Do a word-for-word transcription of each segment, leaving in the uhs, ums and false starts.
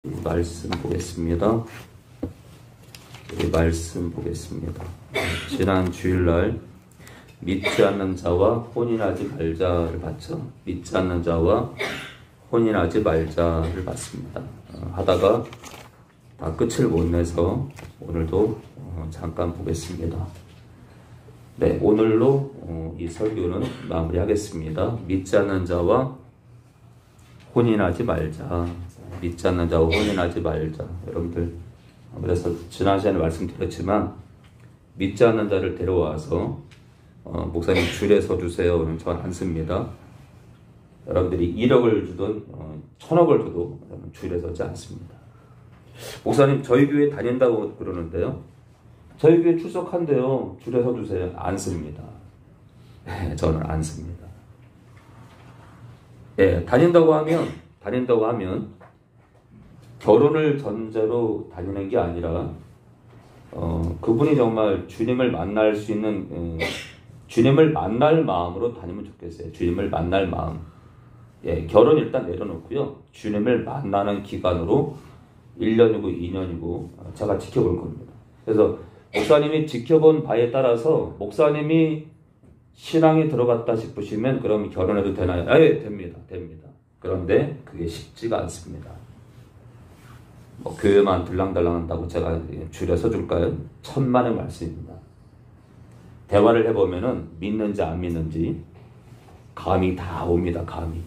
말씀 보겠습니다. 우리 말씀 보겠습니다. 지난 주일날 믿지 않는 자와 혼인하지 말자를 봤죠. 믿지 않는 자와 혼인하지 말자를 봤습니다. 어, 하다가 다 끝을 못 내서 오늘도 어, 잠깐 보겠습니다. 네, 오늘로 어, 이 설교는 마무리하겠습니다. 믿지 않는 자와 혼인하지 말자. 믿지 않는 자와 혼인하지 말자. 여러분들, 그래서 지난 시간에 말씀드렸지만 믿지 않는 자를 데려와서 어, 목사님 줄에 서주세요는 전 안 씁니다. 여러분들이 일억을 주든 어, 천억을 줘도 줄에 서지 않습니다. 목사님 저희 교회 다닌다고 그러는데요, 저희 교회 출석한대요, 줄에 서주세요. 안 씁니다. 네, 저는 안 씁니다. 예, 다닌다고 하면 다닌다고 하면 결혼을 전제로 다니는 게 아니라 어, 그분이 정말 주님을 만날 수 있는 음, 주님을 만날 마음으로 다니면 좋겠어요. 주님을 만날 마음. 예, 결혼 일단 내려놓고요, 주님을 만나는 기간으로 일 년이고 이 년이고 제가 지켜볼 겁니다. 그래서 목사님이 지켜본 바에 따라서 목사님이 신앙이 들어갔다 싶으시면 그럼 결혼해도 되나요? 예, 됩니다. 됩니다. 그런데 그게 쉽지가 않습니다. 뭐 교회만 들랑달랑 한다고 제가 줄에 서줄까요? 천만의 말씀입니다. 대화를 해보면은 믿는지 안 믿는지 감이 다 옵니다. 감이.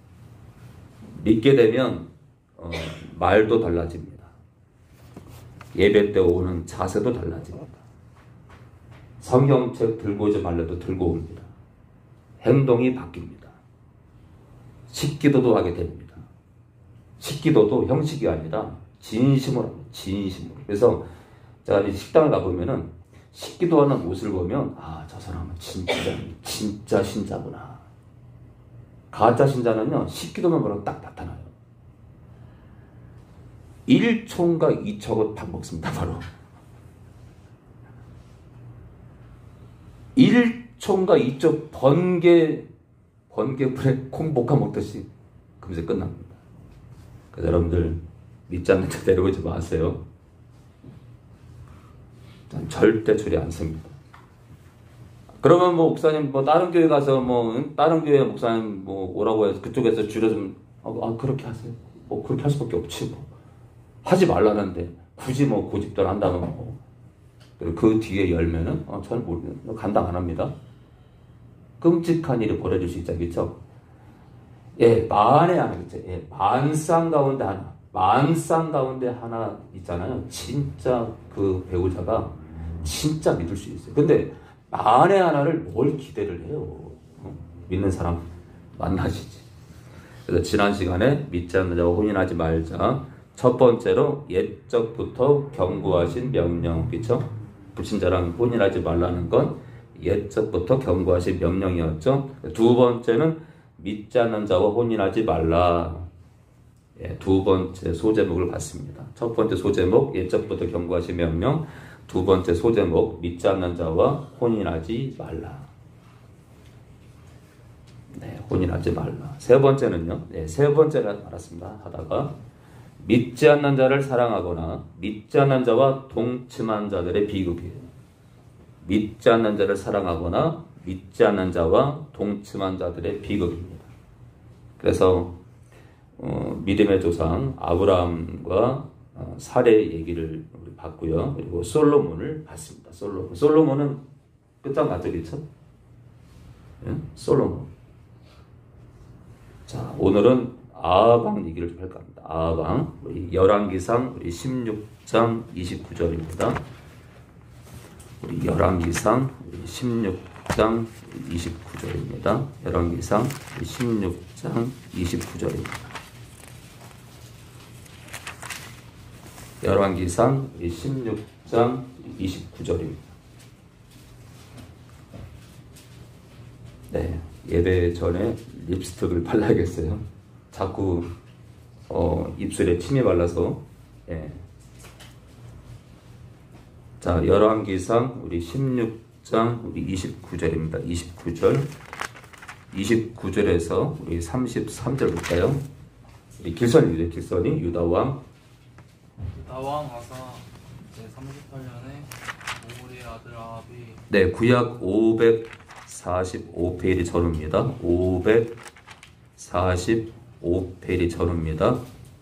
믿게 되면 어, 말도 달라집니다. 예배 때 오는 자세도 달라집니다. 성경책 들고 오지 말래도 들고 옵니다. 행동이 바뀝니다. 식기도도 하게 됩니다. 식기도도 형식이 아니라 진심으로 합니다. 진심으로. 그래서 제가 이제 식당을 가보면은 식기도하는 옷을 보면 아, 저 사람은 진짜 진짜 신자구나. 가짜 신자는요, 식기도만 보면 딱 나타나요. 일 초인가 이 초고 딱 먹습니다. 바로 일 초인가 이 초 번개 번개불에 콩 볶아 먹듯이 금세 끝납니다. 그래서 여러분들 믿지 않는 자 데려오지 마세요. 전 절대 줄이 안 씁니다. 그러면 뭐 목사님 뭐 다른 교회 가서 뭐 다른 교회 목사님 뭐 오라고 해서 그쪽에서 줄여 좀 아, 아 그렇게 하세요. 뭐 그렇게 할 수밖에 없지 뭐. 하지 말라는데 굳이 뭐 고집들 한다면 뭐. 그 뒤에 열면은 어, 저는 모르겠어요. 감당 안 합니다. 끔찍한 일이 벌어질 수 있잖겠죠. 예, 만에 하나겠죠. 예, 만쌍 가운데 하나, 만쌍 가운데 하나 있잖아요. 진짜 그 배우자가 진짜 믿을 수 있어요. 근데 만에 하나를 뭘 기대를 해요? 어? 믿는 사람 만나시지. 그래서 지난 시간에 믿지 않는 자와 혼인하지 말자. 첫 번째로 옛적부터 경고하신 명령, 그렇죠? 불신자랑 혼인하지 말라는 건 옛적부터 경고하신 명령이었죠. 두 번째는 믿지 않는 자와 혼인하지 말라. 예, 두 번째 소제목을 봤습니다. 첫 번째 소제목 옛적부터 경고하신 명령, 두 번째 소제목 믿지 않는 자와 혼인하지 말라. 네, 혼인하지 말라. 세 번째는요, 네, 세 번째를 알았습니다. 하다가 믿지 않는 자를 사랑하거나 믿지 않는 자와 동침한 자들의 비극이에요. 믿지 않는 자를 사랑하거나 믿지 않는 자와 동침한 자들의 비극입니다. 그래서 어, 믿음의 조상 아브라함과 어, 사례 얘기를 우리 봤고요. 그리고 솔로몬을 봤습니다. 솔로몬. 솔로몬은 끝장 났죠, 그렇죠? 예? 솔로몬. 자, 오늘은 아방 얘기를 좀 할까 합니다. 아방. 우리 열왕기상 우리 십육 장 이십구 절입니다. 우리 열왕기상 우리 십육 장 이십구 절입니다. 열왕기상 우리 십육 장 이십구 절입니다. 열왕기상 우리 십육 장 이십구 절입니다. 네, 예배 전에 립스틱을 발라야겠어요. 자꾸 어, 입술에 침이 발라서. 예. 자, 열왕기상 우리 십육 장 우리 이십구 절입니다. 이십구 절. 이십구 절에서 우리 삼십삼 절 볼까요? 우리 길선이 길선이 유다 왕 나왕 아사 제삼십팔 년에 오므리의 아들 아합이 네, 구약 오백사십오 페이지 전후입니다. 오백사십오 페이지 전후입니다.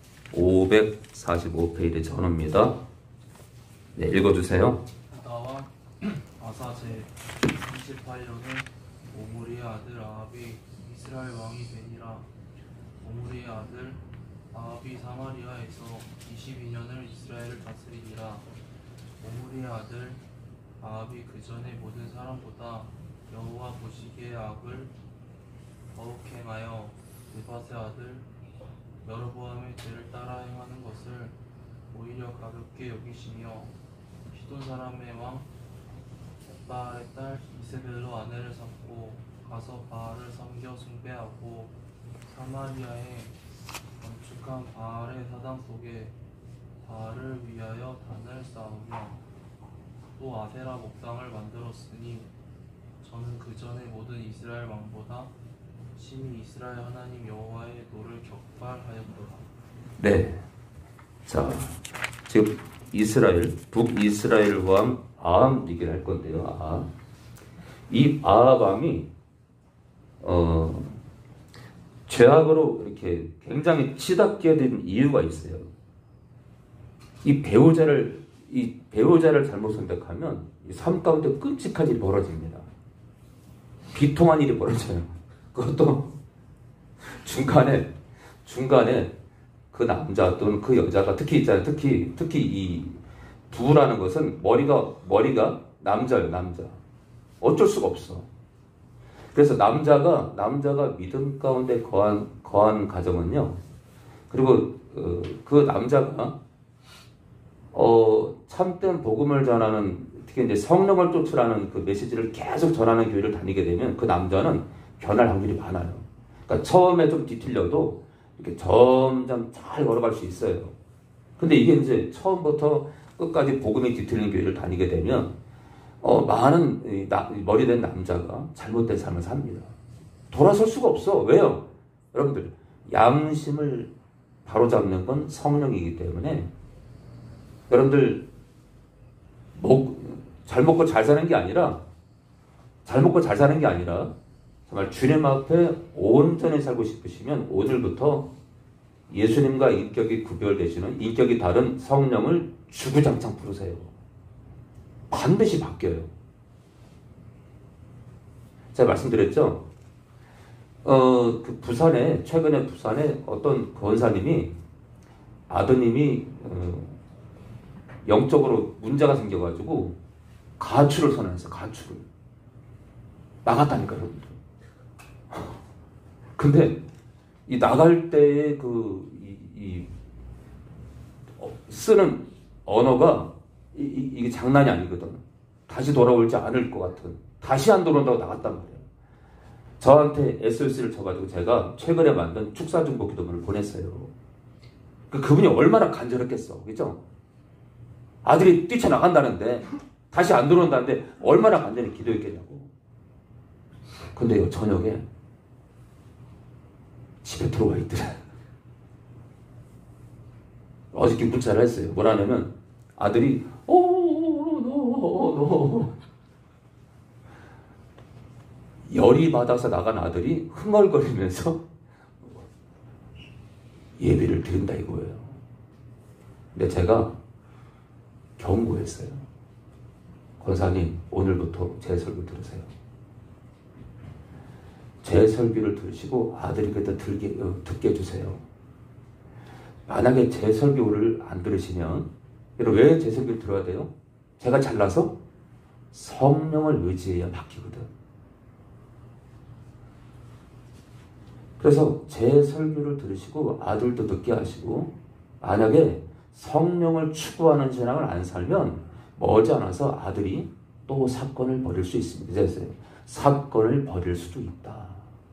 오백사십오 페이지 전후입니다. 네, 읽어주세요. 나왕 아사 제삼십팔 년에 오므리의 아들 아합이 이스라엘 왕이 되니라. 오므리의 아들 아합이 사마리아에서 이십이 년을 이스라엘을 다스리니라. 오므리의 아들 아합이 그 전에 모든 사람보다 여호와 보시기에 악을 더욱 행하여 느밧의 아들 여로보암의 죄를 따라 행하는 것을 오히려 가볍게 여기시며 시돈 사람의 왕 엣바알의 딸 이세벨로 아내를 삼고 가서 바알을 섬겨 숭배하고 사마리아에 건축한 바알의 사당 속에 바알을 위하여 단을 쌓으며 또 아세라 목상을 만들었으니 저는 그 전에 모든 이스라엘 왕보다 심히 이스라엘 하나님 여호와의 노를 격발하였더라. 네, 자, 지금 이스라엘, 북이스라엘 왕 아합 얘기를 할 건데요. 아합. 이 아합 왕이 어, 죄악으로 이렇게 굉장히 치닫게 된 이유가 있어요. 이 배우자를 이 배우자를 잘못 선택하면 이 삶 가운데 끔찍한 일이 벌어집니다. 비통한 일이 벌어져요. 그것도 중간에 중간에 그 남자 또는 그 여자가 특히 있잖아요. 특히 특히 이 부부라는 것은 머리가 머리가 남자예요. 남자. 어쩔 수가 없어. 그래서 남자가 남자가 믿음 가운데 거한 거한 가정은요. 그리고 어, 그 남자가 어, 참된 복음을 전하는 특히 이제 성령을 쫓으라는 그 메시지를 계속 전하는 교회를 다니게 되면 그 남자는 변할 확률이 많아요. 그러니까 처음에 좀 뒤틀려도 이렇게 점점 잘 걸어갈 수 있어요. 근데 이게 이제 처음부터 끝까지 복음이 뒤틀리는 교회를 다니게 되면 어, 많은 이 나, 머리된 남자가 잘못된 삶을 삽니다. 돌아설 수가 없어. 왜요? 여러분들 양심을 바로잡는 건 성령이기 때문에 여러분들 먹, 잘 먹고 잘 사는 게 아니라 잘 먹고 잘 사는 게 아니라 정말 주님 앞에 온전히 살고 싶으시면 오늘부터 예수님과 인격이 구별되시는 인격이 다른 성령을 주구장창 부르세요. 반드시 바뀌어요. 제가 말씀드렸죠. 어, 그 부산에 최근에 부산에 어떤 권사님이 아드님이 어, 영적으로 문제가 생겨가지고 가출을 선언했어요. 가출을 나갔다니까요, 여러분들. 근데 이 나갈 때의 그 이, 이 어, 쓰는 언어가 이, 이, 이게 장난이 아니거든. 다시 돌아올지 않을 것 같은. 다시 안 돌아온다고 나갔단 말이에요. 저한테 에스오에스를 쳐가지고 제가 최근에 만든 축사중보 기도문을 보냈어요. 그 그분이 얼마나 간절했겠어, 그죠? 아들이 뛰쳐나간다는데 다시 안 들어온다는데 얼마나 간절히 기도했겠냐고. 근데요, 저녁에 집에 들어와 있더래. 어저께 문자를 했어요. 뭐라냐면 아들이 오노노 열이 받아서 나간 아들이 흥얼거리면서 예배를 드린다 이거예요. 근데 제가 경고했어요. 권사님, 오늘부터 제 설교 들으세요. 제 설교를 들으시고 아들에게도 들게, 어, 듣게 해주세요. 만약에 제 설교를 안 들으시면, 여러분 왜 제 설교를 들어야 돼요? 제가 잘나서 성령을 의지해야 바뀌거든. 그래서 제 설교를 들으시고 아들도 듣게 하시고, 만약에 성령을 추구하는 신앙을 안 살면 머지않아서 아들이 또 사건을 벌일 수 있습니다. 그래서 사건을 벌일 수도 있다.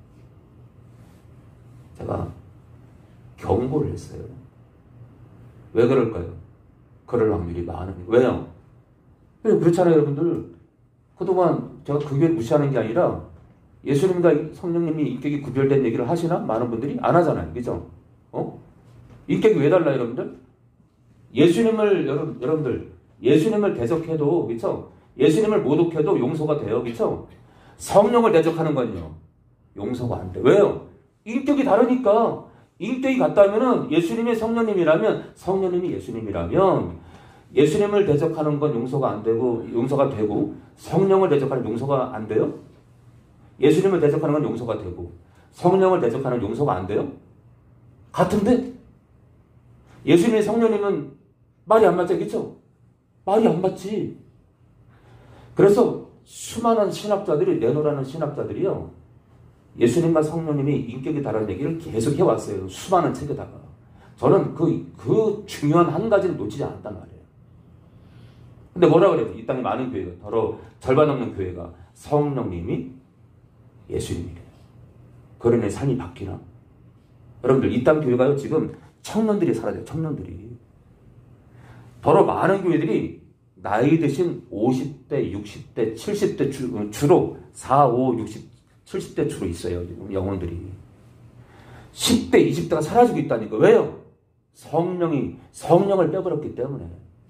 제가 경고를 했어요. 왜 그럴까요? 그럴 확률이 많으니까. 왜요? 그렇잖아요, 여러분들. 그동안 제가 그 교회 무시하는 게 아니라 예수님과 성령님이 인격이 구별된 얘기를 하시나? 많은 분들이 안 하잖아요. 그죠? 어? 인격이 왜 달라요, 여러분들? 예수님을 여러분, 여러분들 예수님을 대적해도 그렇죠? 예수님을 모독해도 용서가 돼요. 그렇죠? 성령을 대적하는 건요. 용서가 안 돼. 왜요? 인격이 다르니까. 인격이 같다면은 예수님이 성령님이라면 성령님이 예수님이라면 예수님을 대적하는 건 용서가 안 되고 용서가 되고 성령을 대적하는 용서가 안 돼요? 예수님을 대적하는 건 용서가 되고 성령을 대적하는 용서가 안 돼요? 같은데? 예수님이 성령님은 말이 안 맞죠? 그렇죠? 말이 안 맞지. 그래서 수많은 신학자들이 내놓으라는 신학자들이요. 예수님과 성령님이 인격이 다른 얘기를 계속 해왔어요. 수많은 책에다가. 저는 그, 그 중요한 한 가지를 놓치지 않았단 말이에요. 근데 뭐라 그래요? 이 땅에 많은 교회가, 더러 절반 넘는 교회가 성령님이 예수님이래요. 그러니 삶이 바뀌나? 여러분들, 이 땅 교회가요, 지금 청년들이 살아요. 청년들이. 더러 많은 교회들이 나이 드신 오십 대, 육십 대, 칠십 대 주, 주로 사, 오, 육십, 칠십 대 주로 있어요. 영혼들이. 십 대, 이십 대가 사라지고 있다니까. 왜요? 성령이, 성령을 빼버렸기 때문에.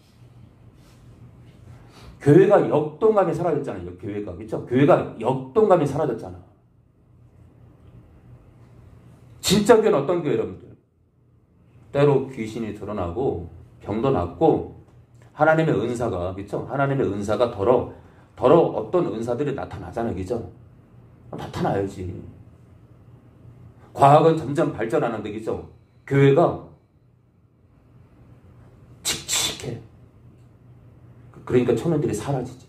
교회가 역동감이 사라졌잖아요. 교회가. 그렇죠? 교회가 역동감이 사라졌잖아. 진짜 교회는 어떤 교회 여러분들? 때로 귀신이 드러나고 병도 낫고 하나님의 은사가, 그렇죠? 하나님의 은사가 더러 더러 어떤 은사들이 나타나잖아요. 그렇죠? 나타나야지. 과학은 점점 발전하는데, 그렇죠? 교회가 칙칙해. 그러니까 청년들이 사라지지.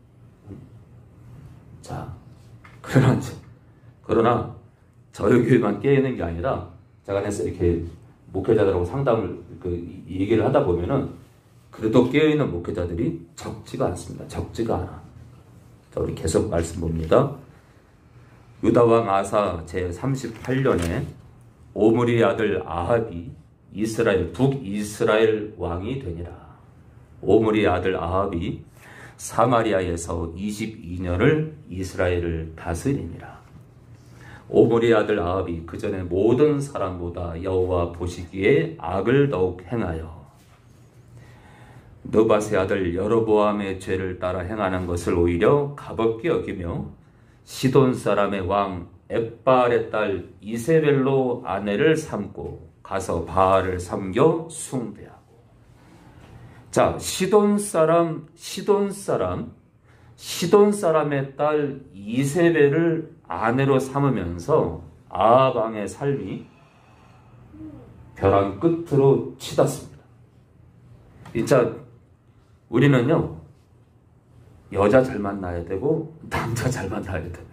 자, 그러나, 그러나 저희 교회만 깨있는 게 아니라 제가 그래서 이렇게 목회자들하고 상담을 그 얘기를 하다 보면은 그래도 깨어있는 목회자들이 적지가 않습니다. 적지가 않아. 자, 우리 계속 말씀 봅니다. 유다왕 아사 제삼십팔 년에 오므리의 아들 아합이 이스라엘 북이스라엘 왕이 되니라. 오므리의 아들 아합이 사마리아에서 이십이 년을 이스라엘을 다스리니라. 오므리의 아들 아합이 그 전에 모든 사람보다 여호와 보시기에 악을 더욱 행하여 느밧의 아들 여로보암의 죄를 따라 행하는 것을 오히려 가볍게 여기며 시돈 사람의 왕 엣바알의 딸 이세벨로 아내를 삼고 가서 바알을 섬겨 숭배하고. 자, 시돈 사람, 시돈 사람, 시돈 사람의 딸 이세벨을 아내로 삼으면서 아합 왕의 삶이 벼랑 끝으로 치닫습니다. 진짜 우리는요, 여자 잘 만나야 되고 남자 잘 만나야 돼요.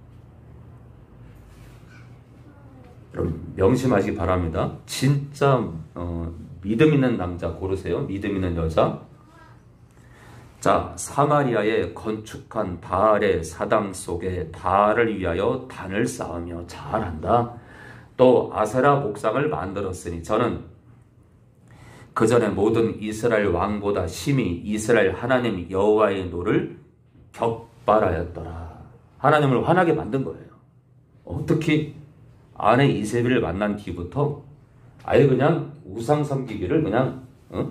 여러분 명심하시기 바랍니다. 진짜 어, 믿음 있는 남자 고르세요. 믿음 있는 여자. 자, 사마리아에 건축한 바알의 사당 속에 바알을 위하여 단을 쌓으며 잘한다. 또 아세라 목상을 만들었으니 저는 그 전에 모든 이스라엘 왕보다 심히 이스라엘 하나님 여호와의 노를 격발하였더라. 하나님을 화나게 만든 거예요. 어, 특히 아내 이세벨을 만난 뒤부터 아예 그냥 우상 섬기기를 그냥 어?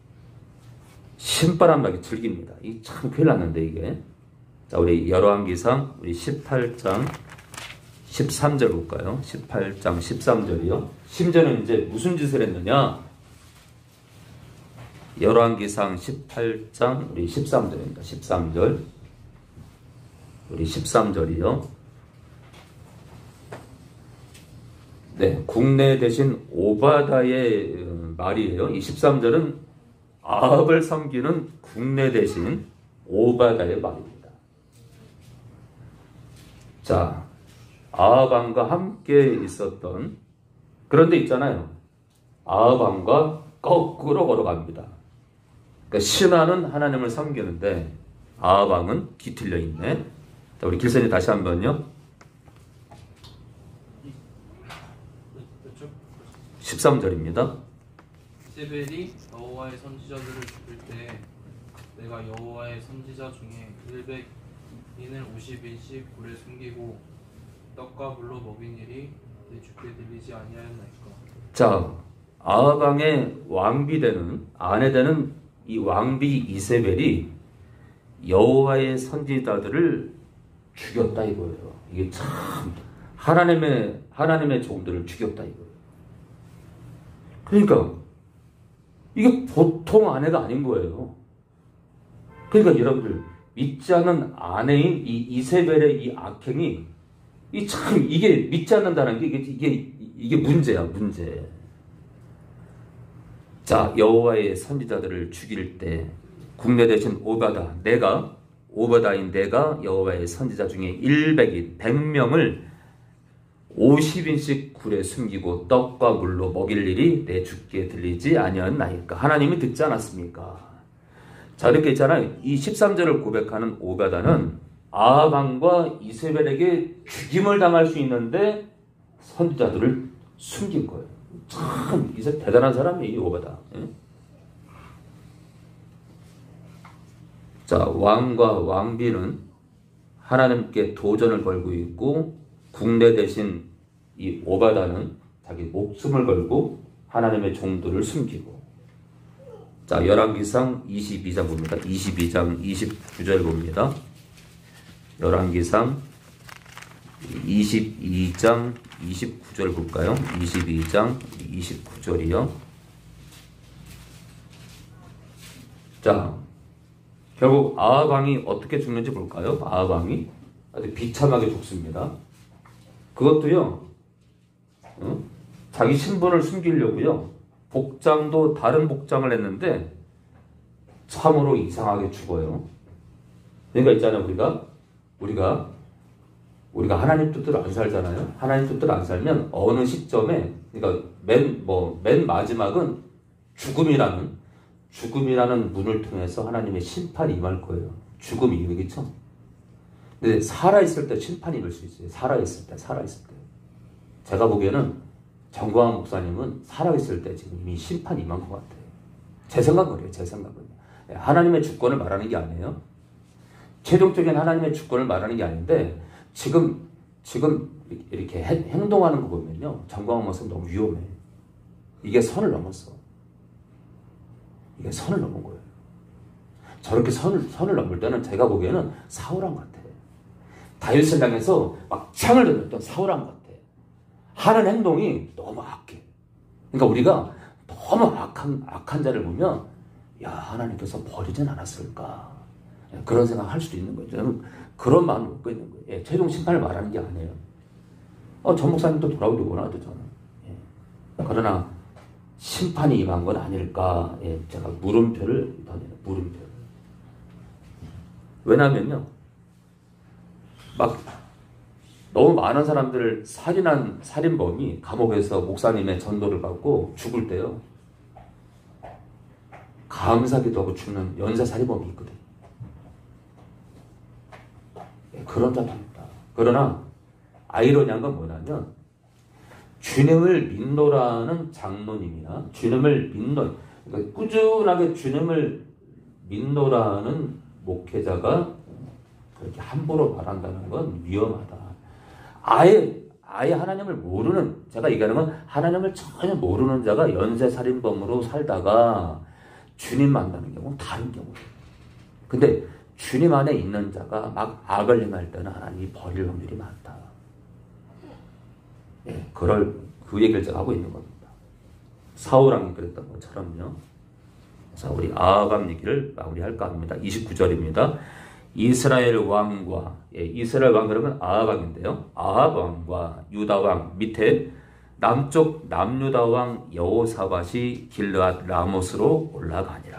신바람나게 즐깁니다. 이 참 큰일 났는데 이게. 자, 우리 열왕기상 우리 십팔 장 십삼 절 볼까요? 십팔 장 십삼 절이요. 심지어는 이제 무슨 짓을 했느냐? 열왕기상 십팔 장 우리 십삼 절입니다. 십삼 절. 우리 십삼 절이요. 네, 국내 대신 오바다의 말이에요. 이 십삼 절은 아합을 섬기는 국내 대신 오바다의 말입니다. 자, 아합 왕과 함께 있었던, 그런데 있잖아요. 아합 왕과 거꾸로 걸어갑니다. 그러니까 신하는 하나님을 섬기는데 아합 왕은 뒤틀려 있네. 자, 우리 길선이 다시 한번요. 십삼 절입니다. 이세벨이 여호와의 선지자들을 죽일 때 내가 여호와의 선지자 중에 일백인을 오십 인씩 굴에 숨기고 떡과 물로 먹인 일이 내 주께 들리지 아니하였나이까. 자, 아합 왕의 왕비 되는 아내 되는 이 왕비 이세벨이 여호와의 선지자들을 죽였다 이거예요. 이게 참 하나님의 하나님의 종들을 죽였다 이거예요. 그러니까 이게 보통 아내가 아닌 거예요. 그러니까 여러분들 믿지 않는 아내인 이 이세벨의 이 악행이 이 참 이게 믿지 않는다는 게 이게 이게 이게 문제야 문제. 자, 여호와의 선지자들을 죽일 때 국내 대신 오바다 내가 오바다인 내가 여호와의 선지자 중에 일백인 백 명을 오십 인씩 굴에 숨기고 떡과 물로 먹일 일이 내 주께 들리지 아니하나이까. 하나님이 듣지 않았습니까? 자, 이렇게 있잖아요. 이 십삼 절을 고백하는 오바다는 아합 왕과 이세벨에게 죽임을 당할 수 있는데 선지자들을 숨긴 거예요. 참 이제 대단한 사람이에요, 이 오바다. 예? 자, 왕과 왕비는 하나님께 도전을 걸고 있고 국내 대신 이 오바다는 자기 목숨을 걸고 하나님의 종들을 숨기고. 자, 열왕기상 이십이 장 봅니다. 이십이 장 이십구 절 봅니다. 열왕기상 이십이 장 이십구 절 볼까요? 이십이 장 이십구 절이요. 자, 결국 아합 왕이 어떻게 죽는지 볼까요? 아합 왕이 아주 비참하게 죽습니다. 그것도요, 어? 자기 신분을 숨기려고요, 복장도 다른 복장을 했는데 참으로 이상하게 죽어요. 그러니까 있잖아요, 우리가 우리가 우리가 하나님 뜻대로 안 살잖아요. 하나님 뜻대로 안 살면 어느 시점에, 그러니까 맨 뭐 맨 마지막은 죽음이라는 죽음이라는 문을 통해서 하나님의 심판이 임할 거예요. 죽음이, 그렇죠? 근데 살아있을 때 심판이 임할 수 있어요. 살아있을 때, 살아있을 때. 제가 보기에는 정광훈 목사님은 살아있을 때 지금 이미 심판이 임한 것 같아요. 제 생각은 그래요. 제 생각은. 하나님의 주권을 말하는 게 아니에요. 최종적인 하나님의 주권을 말하는 게 아닌데, 지금, 지금 이렇게 행동하는 거 보면요, 정광훈 목사님 너무 위험해. 이게 선을 넘었어. 이게 선을 넘은 거예요. 저렇게 선을, 선을 넘을 때는 제가 보기에는 사울왕 같아. 다윗을 향해서 막 창을 던졌던 사울왕 같아. 하는 행동이 너무 악해. 그러니까 우리가 너무 악한, 악한 자를 보면, 야, 하나님께서 버리진 않았을까. 그런 생각 할 수도 있는 거죠. 저는 그런 마음을 갖고 있는 거예요. 예, 최종 심판을 말하는 게 아니에요. 어, 전 목사님도 돌아오려구나, 또 저는. 예. 그러나, 심판이 임한 건 아닐까. 예, 제가 물음표를 던져요. 물음표. 왜냐면요, 막, 너무 많은 사람들을 살인한 살인범이 감옥에서 목사님의 전도를 받고 죽을 때요, 감사기도 하고 죽는 연쇄 살인범이 있거든. 예, 그런 자도 있다. 그러나 아이러니한 건 뭐냐면, 주님을 믿노라는 장로님이나 주님을 믿노, 그러니까 꾸준하게 주님을 믿노라는 목회자가 그렇게 함부로 말한다는 건 위험하다. 아예 아예 하나님을 모르는, 제가 얘기하는 건 하나님을 전혀 모르는 자가 연쇄살인범으로 살다가 주님 만나는 경우는 다른 경우예요. 근데 주님 안에 있는 자가 막 악을 행할 때는 하나님이 버릴 확률이 많다. 예, 그럴, 그 얘기를 제가 하고 있는 겁니다. 사울왕이 그랬던 것처럼요. 자, 우리 아합 얘기를 마무리할까 합니다. 이십구 절입니다. 이스라엘 왕과, 예, 이스라엘 왕 그러면 아합 왕인데요. 아합 왕과 유다 왕 밑에 남쪽 남유다 왕 여호사밧이 길르앗 라못으로 올라가니라.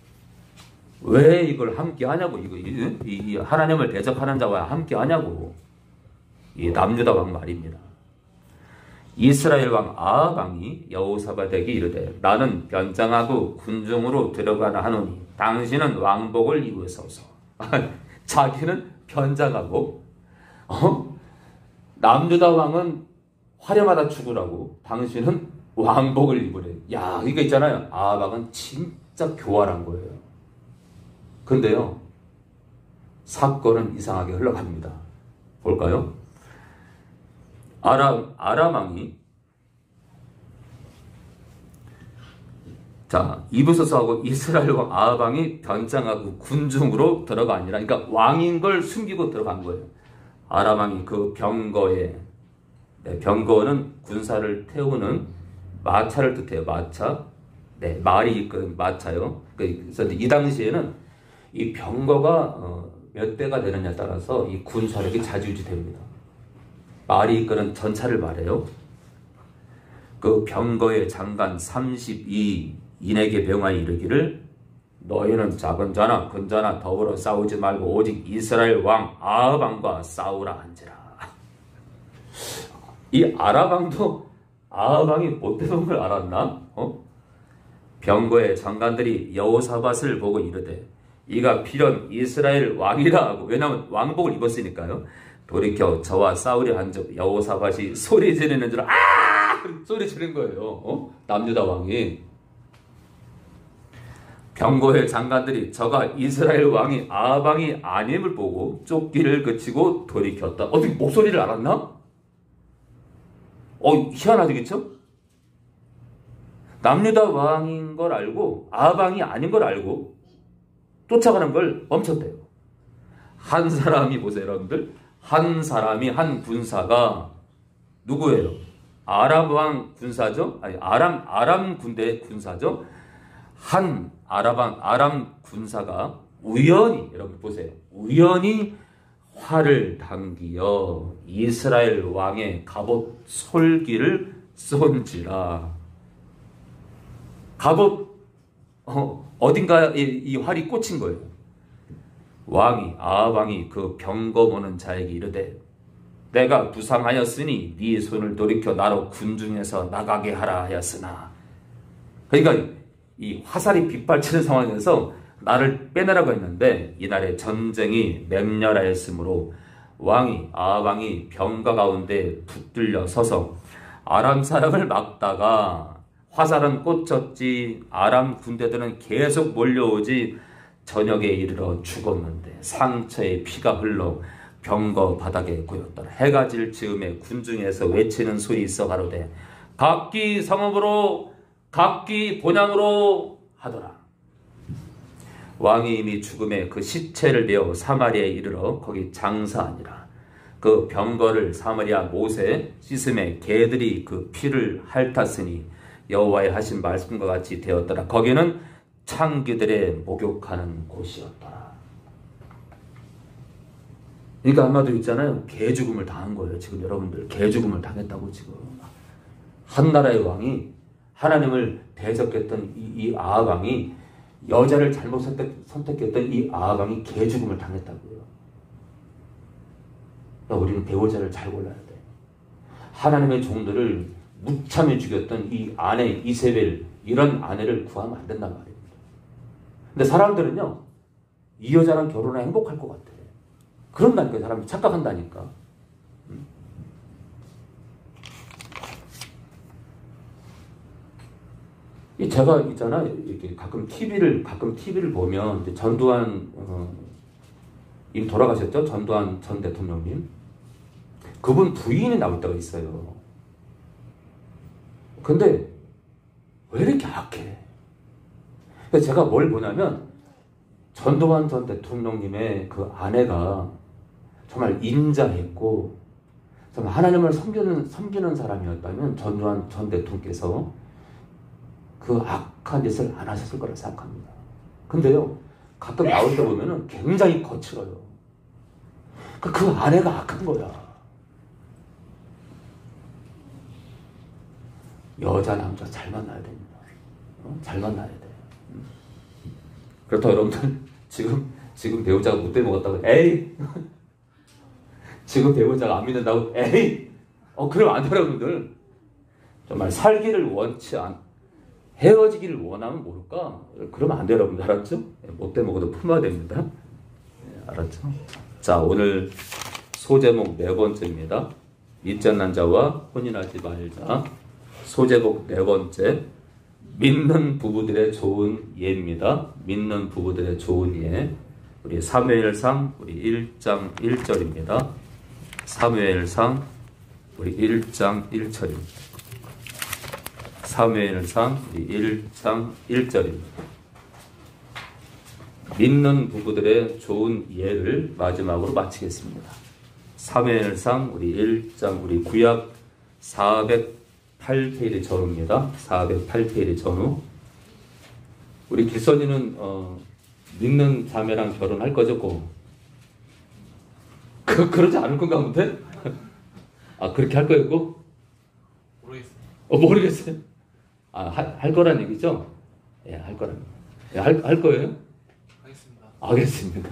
왜 이걸 함께 하냐고, 이거, 이, 이 하나님을 대적하는 자와 함께 하냐고. 이 남유다 왕 말입니다. 이스라엘 왕 아합 왕이 여호사밧에게 이르되, 나는 변장하고 군중으로 들어가나 하노니 당신은 왕복을 입으소서. 자기는 변장하고, 어? 남유다 왕은 화려하다 죽으라고, 당신은 왕복을 입으래. 야, 이거 있잖아요. 아합 왕은 진짜 교활한 거예요. 근데요, 사건은 이상하게 흘러갑니다. 볼까요? 아람, 아람 왕이 자, 이브소스하고 이스라엘 왕 아합 왕이 변장하고 군중으로 들어가니라. 그러니까 왕인 걸 숨기고 들어간 거예요. 아람 왕이 그 병거에, 네, 병거는 군사를 태우는 마차를 뜻해요. 마차. 네, 말이 이끄는 마차요. 그래서 이 당시에는 이 병거가 어, 몇 대가 되느냐에 따라서 이 군사력이 좌지우지됩니다. 말이 이끄는 전차를 말해요. 그 병거의 장관 삼십이 인에게 명하여 이르기를 너희는 작은 자나 큰 자나 더불어 싸우지 말고 오직 이스라엘 왕 아합 왕과 싸우라 한지라. 이 아랍 왕도 아합 왕이 못되는 걸 알았나? 어? 병거의 장관들이 여호사밧을 보고 이르되 이가 필연 이스라엘 왕이라 하고, 왜냐하면 왕복을 입었으니까요. 돌이켜 저와 싸우려 한즉 여호사밧이 소리 지르는 줄 아! 소리 지르는 거예요. 어? 남유다 왕이. 병거의 장관들이 저가 이스라엘 왕이 아합 왕이 아님을 보고 쫓기를 그치고 돌이켰다. 어떻게 목소리를 알았나? 어, 희한하죠, 그쵸? 남유다 왕인 걸 알고 아합 왕이 아닌 걸 알고 쫓아가는 걸 멈췄대요. 한 사람이, 보세요 여러분들, 한 사람이, 한 군사가 누구예요? 아람 왕 군사죠? 아니 아람 아람 군대 군사죠? 한 아람 왕 아람 군사가 우연히, 여러분 보세요, 우연히 활을 당기어 이스라엘 왕의 갑옷 솔기를 쏜지라. 갑옷 어, 어딘가에 이, 이 활이 꽂힌 거예요. 왕이 아합 왕이 그 병거 보는 자에게 이르되 내가 부상하였으니 네 손을 돌이켜 나로 군중에서 나가게 하라 하였으나. 그러니까 이 화살이 빗발치는 상황에서 나를 빼내라고 했는데 이날에 전쟁이 맹렬하였으므로 왕이 아합 왕이 병가 가운데 붙들려 서서 아람 사람을 막다가 화살은 꽂혔지 아람 군대들은 계속 몰려오지 저녁에 이르러 죽었는데 상처에 피가 흘러 병거 바닥에 고였더라. 해가 질 즈음에 군중에서 외치는 소리 있어 가로되 각기 성읍으로 각기 본향으로 하더라. 왕이 이미 죽음에 그 시체를 내어 사마리아에 이르러 거기 장사하니라. 그 병거를 사마리아 못에 씻음에 개들이 그 피를 핥았으니 여호와의 하신 말씀과 같이 되었더라. 거기는 창기들의 목욕하는 곳이었더라. 그러니까 한마디로 있잖아요. 개 죽음을 당한 거예요. 지금 여러분들 개 죽음을 당했다고. 지금 한 나라의 왕이, 하나님을 대적했던 이, 이 아합 왕이, 여자를 잘못 선택, 선택했던 이 아합 왕이 개 죽음을 당했다고요. 우리는 배우자를 잘 골라야 돼. 하나님의 종들을 무참히 죽였던 이 아내 이세벨, 이런 아내를 구하면 안 된단 말입니다. 근데 사람들은요, 이 여자랑 결혼하면 행복할 것 같아. 그런다니까. 사람이 착각한다니까. 이 제가 있잖아, 이렇게 가끔 티비를 가끔 티비를 보면 이제 전두환 어, 이 돌아가셨죠? 전두환 전 대통령님. 그분 부인이 나올 때가 있어요. 근데 왜 이렇게 악해? 그래서 제가 뭘 보냐면 전두환 전 대통령님의 그 아내가 정말 인자했고 정말 하나님을 섬기는, 섬기는 사람이었다면 전두환 전 대통령께서 그 악한 짓을 안 하셨을 거라 생각합니다. 근데요, 가끔 나올 때 보면은 굉장히 거칠어요. 그, 그 아내가 악한 거야. 여자, 남자 잘 만나야 됩니다. 어? 잘 만나야 돼. 그렇다고 여러분들, 지금, 지금 배우자가 못돼 먹었다고, 에이! 지금 배우자가 안 믿는다고, 에이! 어, 그러면 안 돼요, 여러분들. 정말 살기를 원치 않, 헤어지기를 원하면 모를까? 그러면 안 돼요, 여러분들. 알았죠? 못돼 먹어도 품어야 됩니다. 네, 알았죠? 자, 오늘 소제목 네 번째입니다. 믿지 않는 자와 혼인하지 말자. 소제목 네 번째. 믿는 부부들의 좋은 예입니다. 믿는 부부들의 좋은 예. 우리 사무엘상 우리 일 장 일 절입니다. 사무엘상 우리 일 장 일 절입니다. 사무엘상 일 장 일 절입니다. 믿는 부부들의 좋은 예를 마지막으로 마치겠습니다. 사무엘상 우리 일 장 우리 구약 사백팔 페이지 전후입니다. 사백팔 페이지 전후. 우리 길선이는 어, 믿는 자매랑 결혼할 거죠, 꼭? 그, 그러지 않을 건가 본데? 아, 그렇게 할 거예요, 꼭? 모르겠어요. 어, 모르겠어요. 아, 할, 할 거란 얘기죠? 예, 할 거란 얘기. 예, 할, 할 거예요? 하겠습니다. 알겠습니다.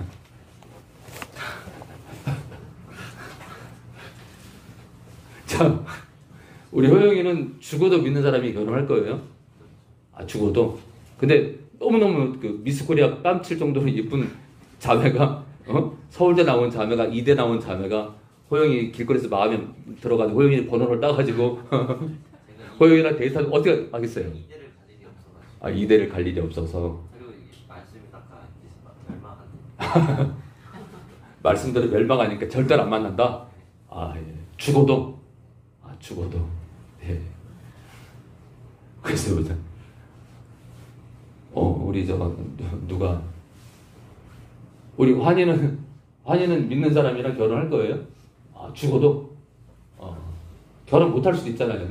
자, 우리 호영이는 죽어도 믿는 사람이 결혼할 거예요? 아, 죽어도? 근데 너무너무 그 미스코리아 뺨칠 정도로 예쁜 자매가, 어? 서울대 나온 자매가, 이대 나온 자매가 호영이 길거리에서 마음에 들어가지고 호영이 번호를 따가지고 호영이랑 데이트하면 어떻게 하겠어요? 이대를 갈 일이 없어가지고. 아, 이대를 갈 일이 없어서. 그리고 이게 말씀이 아까 멸망하는. 말씀대로 멸망하니까 절대로 안 만난다? 아, 예. 죽어도? 아, 죽어도. 예. 그래서 보자. 어, 우리 저, 누가. 우리 환희는, 환희는 믿는 사람이랑 결혼할 거예요? 아, 죽어도? 어. 결혼 못 할 수도 있잖아요.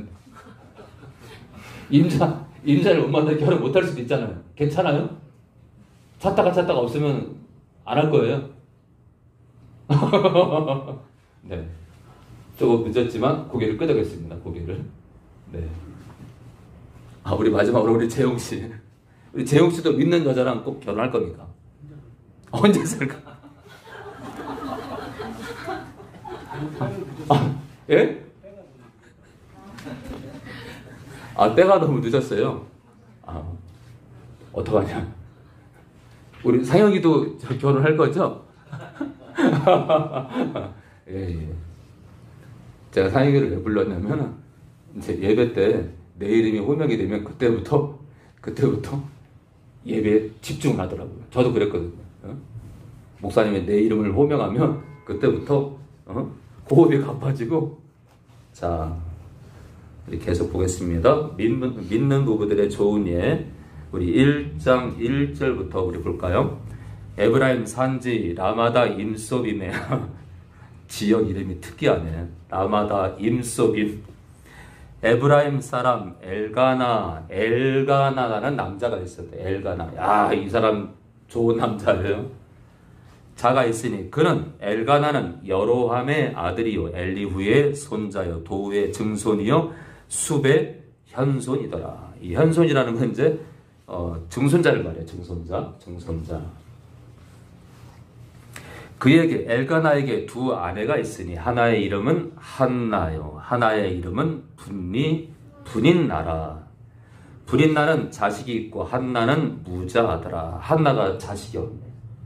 임자, 임자를 못 만나서 결혼 못 할 수도 있잖아요. 괜찮아요? 찾다가 찾다가 없으면 안 할 거예요? 네. 조금 늦었지만 고개를 끄덕였습니다. 고개를. 네. 아, 우리 마지막으로 우리 재용 씨. 우리 재용 씨도 믿는 여자랑 꼭 결혼할 겁니까? 언제 살까? 아, 예? 아, 때가 너무 늦었어요. 아, 어떡하냐. 우리 상혁이도 결혼할 거죠? 예, 예. 제가 상혁이를 왜 불렀냐면, 이제 예배 때 내 이름이 호명이 되면 그때부터, 그때부터 예배에 집중하더라고요. 저도 그랬거든요. 어? 목사님이 내 이름을 호명하면 그때부터 어? 호흡이 가빠지고. 자, 우리 계속 보겠습니다. 믿는, 믿는 부부들의 좋은 예. 우리 일 장 일 절부터 우리 볼까요? 에브라임 산지 라마다 임소빔에 지역 이름이 특이하네. 라마다 임소빔. 에브라임 사람 엘가나, 엘가나라는 남자가 있었대. 엘가나. 야, 이 사람 좋은 남자예요. 자가 있으니 그는 엘가나는 여로함의 아들이요 엘리후의 손자요 도우의 증손이요 숲의 현손이더라. 이 현손이라는 건 이제 어, 증손자를 말해요. 증손자, 증손자. 그에게 엘가나에게 두 아내가 있으니 하나의 이름은 한나요, 하나의 이름은 분니 분인나라. 분인나는 자식이 있고 한나는 무자하더라. 한나가 자식이 없네.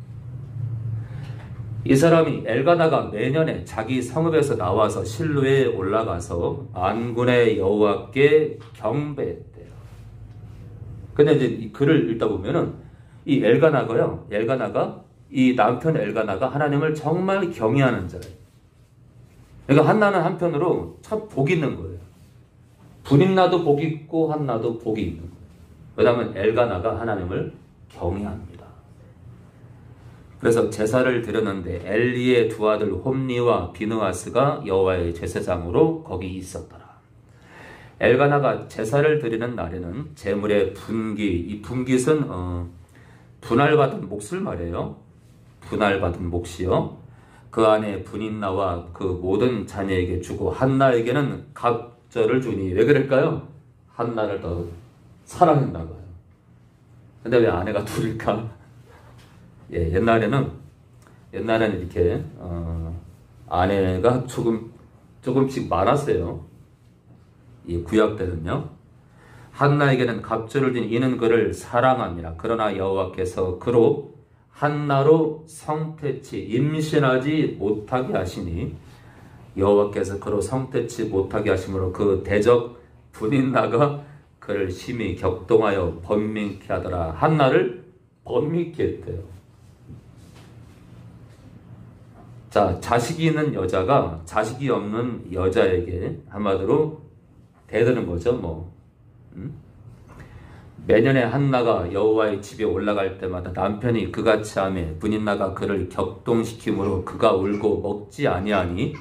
이 사람이 엘가나가 매년에 자기 성읍에서 나와서 실로에 올라가서 만군의 여호와께 경배했대요. 근데 이제 이 글을 읽다 보면은 이 엘가나가요, 엘가나가 이 남편 엘가나가 하나님을 정말 경외하는 자예요. 그러니까 한나는 한편으로 참 복 있는 거예요. 분인나도 복 있고 한나도 복이 있는 거예요. 왜냐하면 엘가나가 하나님을 경외합니다. 그래서 제사를 드렸는데 엘리의 두 아들 홈니와 비느하스가 여호와의 제사장으로 거기 있었더라. 엘가나가 제사를 드리는 날에는 제물의 분기, 이 분깃은 어, 분할받은 몫을 말해요. 분할받은 몫이요. 그 안에 분인나와 그 모든 자녀에게 주고 한나에게는 갑절을 주니. 왜 그럴까요? 한나를 더 사랑했나 봐요. 근데 왜 아내가 둘일까? 예, 옛날에는 옛날에는 이렇게 어, 아내가 조금 조금씩 많았어요. 이 구약 때는요. 한나에게는 갑절을 준 이는 그를 사랑합니다. 그러나 여호와께서 그로 한나로 성태치 임신하지 못하게 하시니 여호와께서 그로 성태치 못하게 하심으로 그 대적 분인나가 그를 심히 격동하여 번민케 하더라. 한나를 번민케 했대요. 자, 자식이 있는 여자가 자식이 없는 여자에게 한마디로 대드는 거죠. 뭐 음? 매년에 한나가 여호와의 집에 올라갈 때마다 남편이 그같이 하며 분인나가 그를 격동시키므로 그가 울고 먹지 아니하니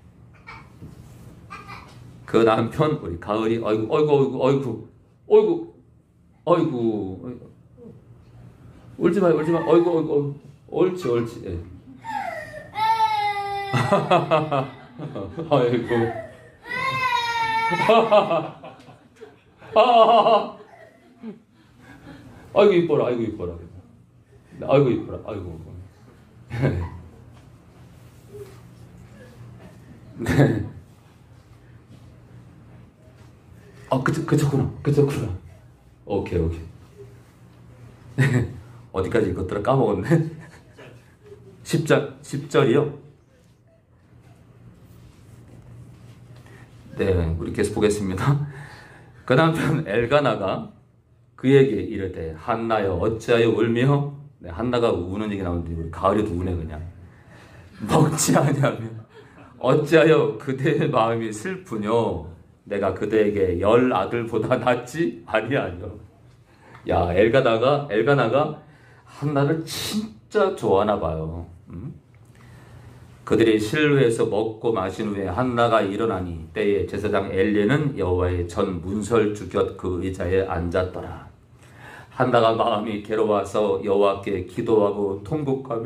그 남편 우리 가을이 어이구 어이구 어이구 어이구 어이구 어이구 울지 마 울지 마 어이구 어이구 옳지 옳지 예. 아이고 아이고 이뻐라 아이고 이뻐라 아이고 이뻐라 아이고 네. 아 그쵸 그쳤구나 그쳤구나 오케이 오케이 어디까지 읽었더라 까먹었네 십 절 십 절이요. 네 우리 계속 보겠습니다. 그 남편 엘가나가 그에게 이르되 한나여 어찌하여 울며 네, 한나가 우는 얘기 나오는데 우리 가을이도 우네 그냥 먹지 아니하며 어찌하여 그대의 마음이 슬프뇨 내가 그대에게 열 아들보다 낫지 아니하뇨. 야 엘가나가 엘가나가 한나를 진짜 좋아하나 봐요. 음? 그들이 실로에서 먹고 마신 후에 한나가 일어나니 때에 제사장 엘리는 여호와의 전 문설주 곁 그 의자에 앉았더라. 한나가 마음이 괴로워서 여호와께 기도하고 통곡하며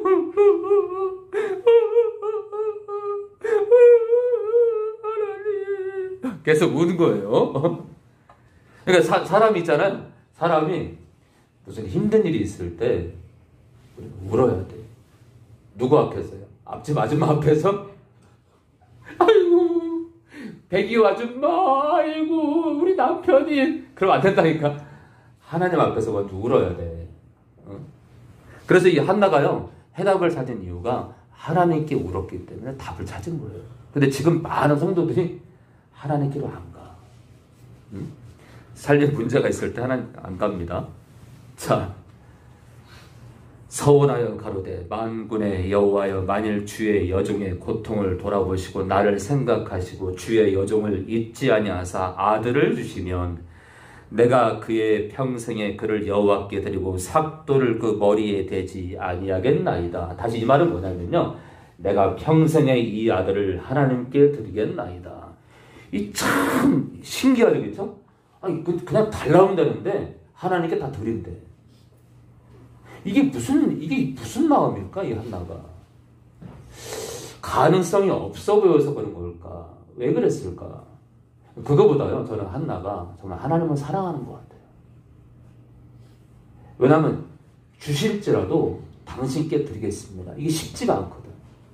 하나님 계속 우는 거예요. 그러니까 사, 사람이 있잖아요. 사람이 무슨 힘든 일이 있을 때 울어야 돼. 누구 앞에서요? 앞집 아줌마 앞에서? 아이고 백이호 아줌마 아이고 우리 남편이 그러면 안 된다니까. 하나님 앞에서 먼저 울어야 돼. 어? 그래서 이 한나가요 해답을 찾은 이유가 하나님께 울었기 때문에 답을 찾은 거예요. 근데 지금 많은 성도들이 하나님께로 안 가. 응? 살림 문제가 있을 때 하나님 안 갑니다. 자, 서원하여 가로되 만군의 여호와여 만일 주의 여종의 고통을 돌아보시고 나를 생각하시고 주의 여종을 잊지 아니하사 아들을 주시면 내가 그의 평생에 그를 여호와께 드리고 삭도를 그 머리에 대지 아니하겠나이다. 다시 이 말은 뭐냐면요, 내가 평생에 이 아들을 하나님께 드리겠나이다. 이 참 신기하죠, 그렇죠? 아니 그, 그냥 달라면 되는데 하나님께 다 드린대. 이게 무슨 이게 무슨 마음일까, 이 한나가? 가능성이 없어 보여서 그런 걸까? 왜 그랬을까? 그거보다요, 저는 한나가 정말 하나님을 사랑하는 것 같아요. 왜냐하면 주실지라도 당신께 드리겠습니다. 이게 쉽지가 않거든.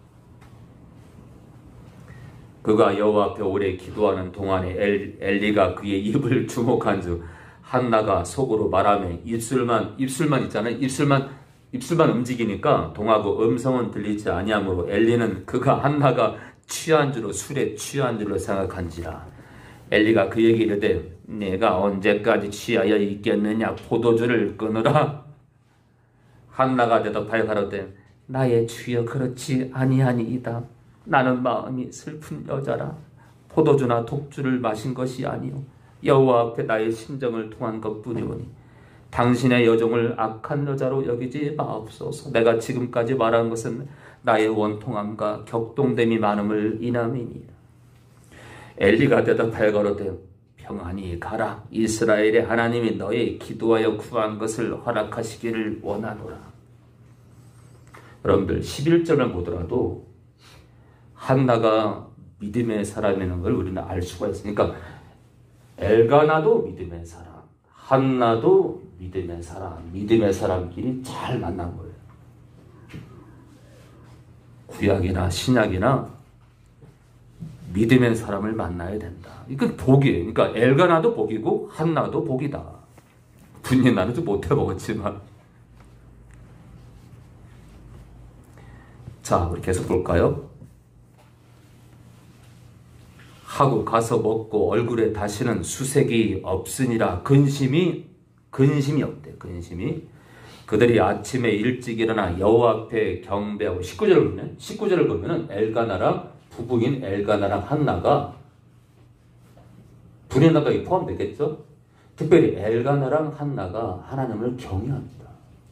그가 여호와 앞에 오래 기도하는 동안에 엘, 엘리가 그의 입을 주목한 즉 한나가 속으로 말하며 입술만 입술만 있잖아요. 입술만 입술만 움직이니까 동하고 음성은 들리지 아니하므로 엘리는 그가 한나가 취한 줄로 술에 취한 줄로 생각한지라. 엘리가 그에게 이르되 내가 언제까지 취하여 있겠느냐, 포도주를 끊으라. 한나가 대답하여 가로되 나의 주여 그렇지 아니하니이다. 나는 마음이 슬픈 여자라. 포도주나 독주를 마신 것이 아니요 여호와 앞에 나의 심정을 통한 것뿐이오니 당신의 여종을 악한 여자로 여기지 마옵소서. 내가 지금까지 말한 것은 나의 원통함과 격동됨이 많음을 인함이니이다. 엘리가 대답하여 가로되 평안히 가라. 이스라엘의 하나님이 너의 기도하여 구한 것을 허락하시기를 원하노라. 여러분들 십일 절을 보더라도 한나가 믿음의 사람이라는 걸 우리는 알 수가 있으니까, 그러니까 엘가나도 믿음의 사람, 한나도 믿음의 사람, 믿음의 사람끼리 잘 만난 거예요. 구약이나 신약이나 믿음의 사람을 만나야 된다. 이건 복이에요. 그러니까 엘가나도 복이고 한나도 복이다. 분인나는 좀 못해 먹었지만. 자, 우리 계속 볼까요? 하고 가서 먹고 얼굴에 다시는 수색이 없으니라. 근심이 근심이 없대. 근심이. 그들이 아침에 일찍 일어나 여호와 앞에 경배하고 십구 절을 보면 십구 절을 보면은 엘가나랑 부부인 엘가나랑 한나가 분인나가 포함되겠죠? 특별히 엘가나랑 한나가 하나님을 경외합니다.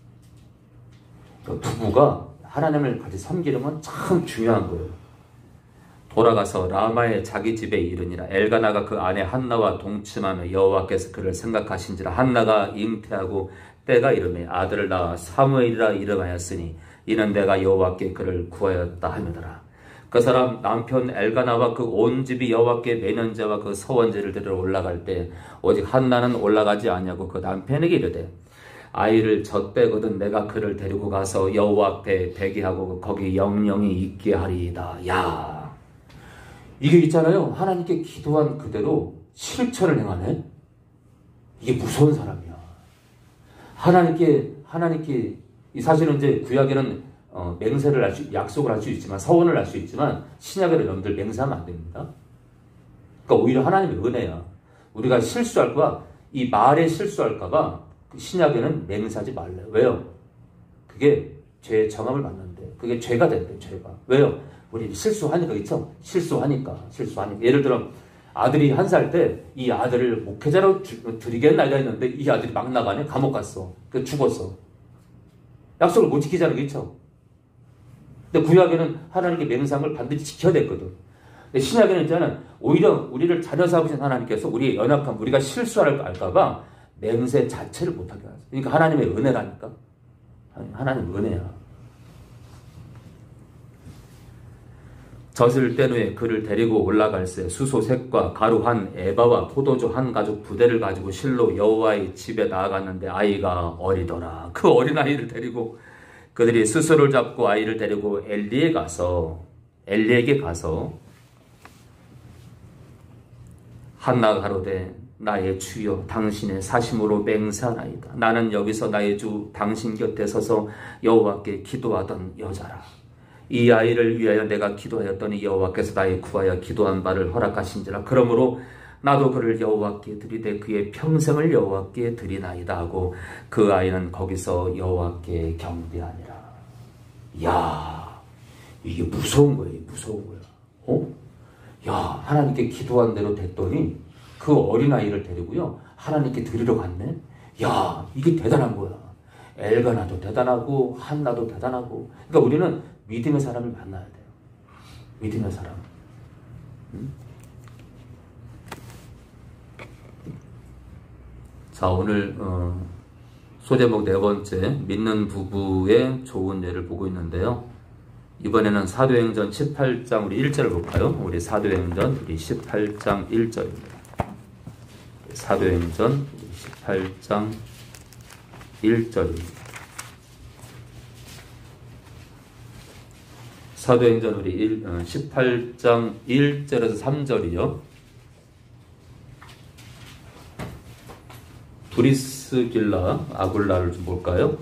그러니까 부부가 하나님을 같이 섬기려면 참 중요한 거예요. 돌아가서 라마의 자기 집에 이르니라. 엘가나가 그 아내 한나와 동침하며 여호와께서 그를 생각하신지라. 한나가 잉태하고 때가 이르매 아들을 낳아 사무엘이라 이름하였으니 이는 내가 여호와께 그를 구하였다 하며더라. 그 사람 남편 엘가나와 그 온 집이 여호와께 매년제와 그 서원제를 드리러 올라갈 때 오직 한나는 올라가지 아니하고 그 남편에게 이르되 아이를 젖되거든 내가 그를 데리고 가서 여호와 앞에 배기하고 거기 영영이 있게 하리이다. 야, 이게 있잖아요. 하나님께 기도한 그대로 실천을 행하네. 이게 무서운 사람이야. 하나님께 하나님께 이 사실은 이제 구약에는 어, 맹세를 할 수, 약속을 할 수 있지만 서원을 할 수 있지만 신약에는 여러분들 맹세하면 안 됩니다. 그러니까 오히려 하나님의 은혜야. 우리가 실수할까 이 말에 실수할까봐 신약에는 맹세하지 말래요. 왜요? 그게 죄의 정함을 받는데 그게 죄가 된대. 죄가. 왜요? 우리 실수하니까 있죠. 실수하니까 실수하니까 예를 들어 아들이 한 살 때 이 아들을 목회자로 드리겠나이가 했는데 이 아들이 막 나가네. 감옥 갔어. 그 죽었어. 약속을 못 지키자는 게 있죠. 근데 구약에는 하나님께 맹세한 반드시 지켜야 됐거든. 근데 신약에는 있잖아요. 오히려 우리를 자녀 삼으신 하나님께서 우리의 연약함, 우리가 실수할까봐 맹세 자체를 못하게 하세요. 그러니까 하나님의 은혜라니까. 하나님 은혜야. 젖을 뗀 후에 그를 데리고 올라갈새 수소 셋과 가루 한 에바와 포도주 한 가죽 부대를 가지고 실로 여호와의 집에 나아갔는데 아이가 어리더라. 그 어린 아이를 데리고 그들이 스스로를 잡고 아이를 데리고 엘리에 가서 엘리에게 가서 한나가 가로되 나의 주여 당신의 사심으로 맹세하나이다. 나는 여기서 나의 주 당신 곁에 서서 여호와께 기도하던 여자라. 이 아이를 위하여 내가 기도하였더니 여호와께서 나의 구하여 기도한 바를 허락하신지라. 그러므로 나도 그를 여호와께 드리되 그의 평생을 여호와께 드리나이다 하고 그 아이는 거기서 여호와께 경배하니라. 이야, 이게 무서운 거예요. 무서운 거야. 어? 야, 하나님께 기도한 대로 됐더니 그 어린아이를 데리고요 하나님께 드리러 갔네. 야, 이게 대단한 거야. 엘가나도 대단하고 한나도 대단하고. 그러니까 우리는 믿음의 사람을 만나야 돼요. 믿음의 사람. 응? 자, 오늘 어, 소제목 네 번째 믿는 부부의 좋은 예를 보고 있는데요. 이번에는 사도행전 십팔 장 우리 일 절을 볼까요? 우리 사도행전 우리 십팔 장 일 절입니다. 사도행전 십팔 장 일 절입니다. 사도행전 우리 일, 어, 십팔 장 일 절에서 삼 절이요. 브리스길라 아굴라를 좀 볼까요?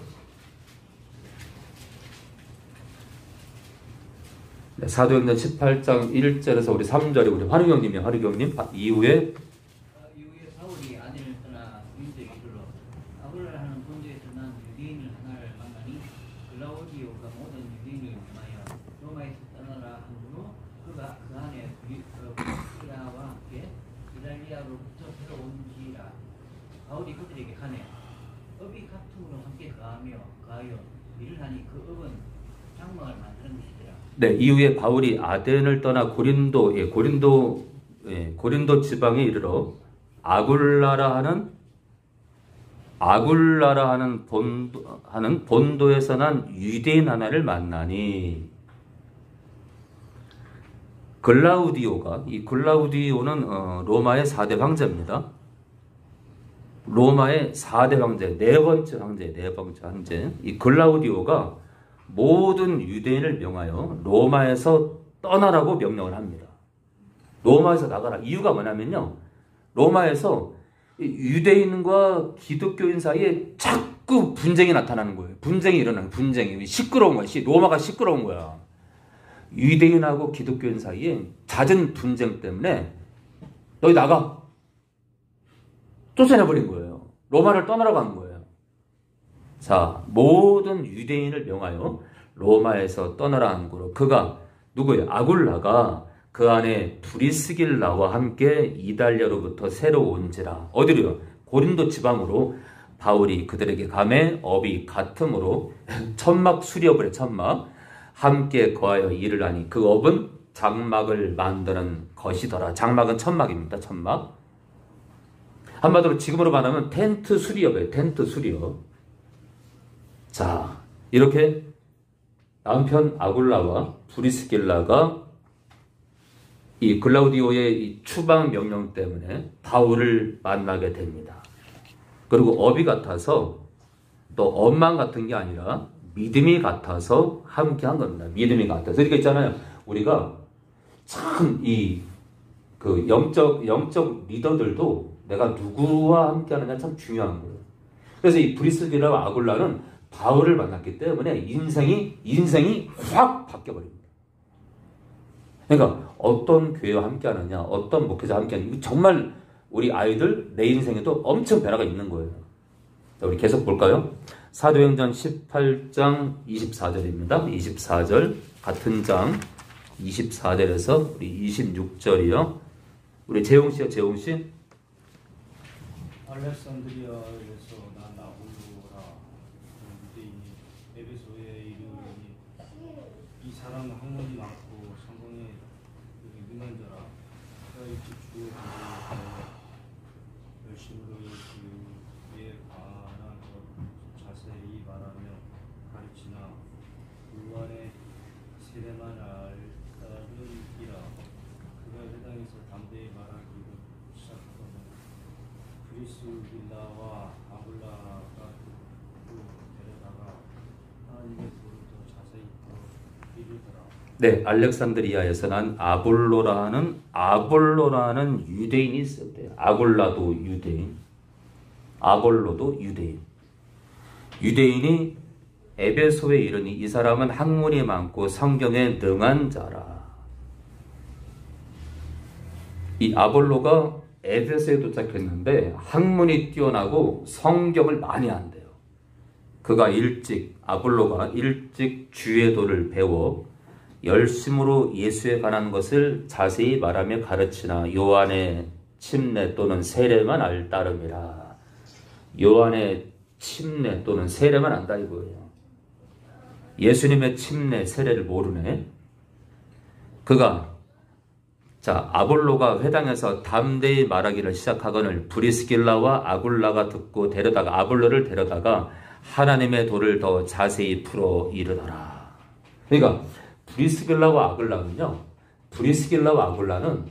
네, 사도행전 십팔 장 일 절에서 우리 삼 절이 우리 화르경님이 화르경님 이후에 이후에 사울이 아내를 떠나 유대에 이르러 아굴라라는 본지에서 난 유대인을 하나를 만나니 글라우디오가 모든 유대인을 위하여 로마에서 떠나라 한 후 그가 그 안에 브리스기라와 함께 이달리아로부터 새로 온지라. 바울이 그들에게 가네 업이 같음으로 함께 가하며 가하여 일을 하니 그 업은 장막을 만드는 것이더라. 네, 이후에 바울이 아덴을 떠나 고린도 예, 고린도 예, 고린도 지방에 이르러 아굴라라 하는 아굴라라 하는 본도 하는 본도에서 난 유대인 하나를 만나니 글라우디오가 이 글라우디오는 어, 로마의 사 대 황제입니다. 로마의 사 대 황제, 네 번째 황제, 네 번째 황제. 이 글라우디오가 모든 유대인을 명하여 로마에서 떠나라고 명령을 합니다. 로마에서 나가라. 이유가 뭐냐면요. 로마에서 유대인과 기독교인 사이에 자꾸 분쟁이 나타나는 거예요. 분쟁이 일어나는 거예요. 분쟁이. 시끄러운 거야. 로마가 시끄러운 거야. 유대인하고 기독교인 사이에 잦은 분쟁 때문에 너희 나가. 쫓아내버린 거예요. 로마를 떠나러 간 거예요. 자, 모든 유대인을 명하여 로마에서 떠나라 한 거로 그가 누구예요? 아굴라가 그 안에 브리스길라와 함께 이달리아로부터 새로 온지라. 어디로요? 고린도 지방으로 바울이 그들에게 감해 업이 같음으로 천막 수리업을 해. 천막 함께 거하여 일을 하니 그 업은 장막을 만드는 것이더라. 장막은 천막입니다. 천막. 한마디로 지금으로 말하면 텐트 수리업이에요. 텐트 수리업. 자, 이렇게 남편 아굴라와 브리스길라가 이 글라우디오의 이 추방 명령 때문에 바울을 만나게 됩니다. 그리고 업이 같아서 또 업만 같은 게 아니라 믿음이 같아서 함께 한 겁니다. 믿음이 같아서. 그러니까 있잖아요. 우리가 참 이 그 영적, 영적 리더들도 내가 누구와 함께 하느냐 참 중요한 거예요. 그래서 이 브리스길라와 아굴라는 바울을 만났기 때문에 인생이, 인생이 확 바뀌어버립니다. 그러니까 어떤 교회와 함께 하느냐, 어떤 목회자와 함께 하느냐, 정말 우리 아이들, 내 인생에도 엄청 변화가 있는 거예요. 자, 우리 계속 볼까요? 사도행전 십팔 장 이십사 절입니다. 이십사 절, 같은 장 이십사 절에서 우리 이십육 절이요. 우리 재홍씨요, 재홍씨. 알렉산드리아에서 난 아볼로라 유대인이 에베소에 이르니 이 사람은 학문이 많고 성공에 능한 자라. 그가 일찍 주의 공부에 열심으로 예수에 관한 것 자세히 말하며 가르치나 불완의 세례만 알다는이라. 그가 회당에서 담대히 말하기를 시작하거든 브리스길라와 아굴라가 또 데려다가 하나님의 도를 더 자세히 더 이르더라. 네, 알렉산드리아에서 난 아볼로라는 아볼로라는 유대인이 있었대요. 아굴라도 유대인, 아볼로도 유대인. 유대인이 에베소에 이르니 이 사람은 학문이 많고 성경에 능한 자라. 이 아볼로가 에베소에 도착했는데 학문이 뛰어나고 성경을 많이 안대요. 그가 일찍, 아볼로가 일찍 주의 도를 배워 열심으로 예수에 관한 것을 자세히 말하며 가르치나 요한의 침례 또는 세례만 알 따름이라. 요한의 침례 또는 세례만 안다 이거예요. 예수님의 침례, 세례를 모르네. 그가 자 아볼로가 회당에서 담대히 말하기를 시작하거늘 브리스길라와 아굴라가 듣고 데려다가 아볼로를 데려다가 하나님의 도를 더 자세히 풀어 이르더라. 그러니까 브리스길라와 아굴라는요. 브리스길라와 아굴라는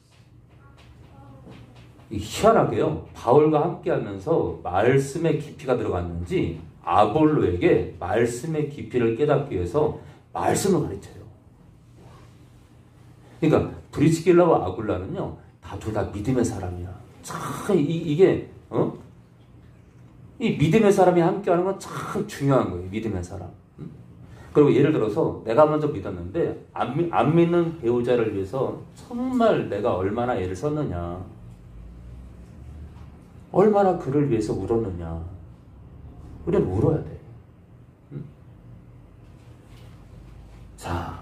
희한하게요. 바울과 함께하면서 말씀의 깊이가 들어갔는지 아볼로에게 말씀의 깊이를 깨닫기 위해서 말씀을 가르쳐요. 그러니까 브리스길라와 아굴라는요, 다 둘 다 믿음의 사람이야. 참 이, 이게 어? 이 믿음의 사람이 함께하는 건 참 중요한 거예요. 믿음의 사람. 응? 그리고 예를 들어서 내가 먼저 믿었는데 안, 안 믿는 배우자를 위해서 정말 내가 얼마나 애를 썼느냐, 얼마나 그를 위해서 울었느냐. 우리는 울어야 돼. 응? 자,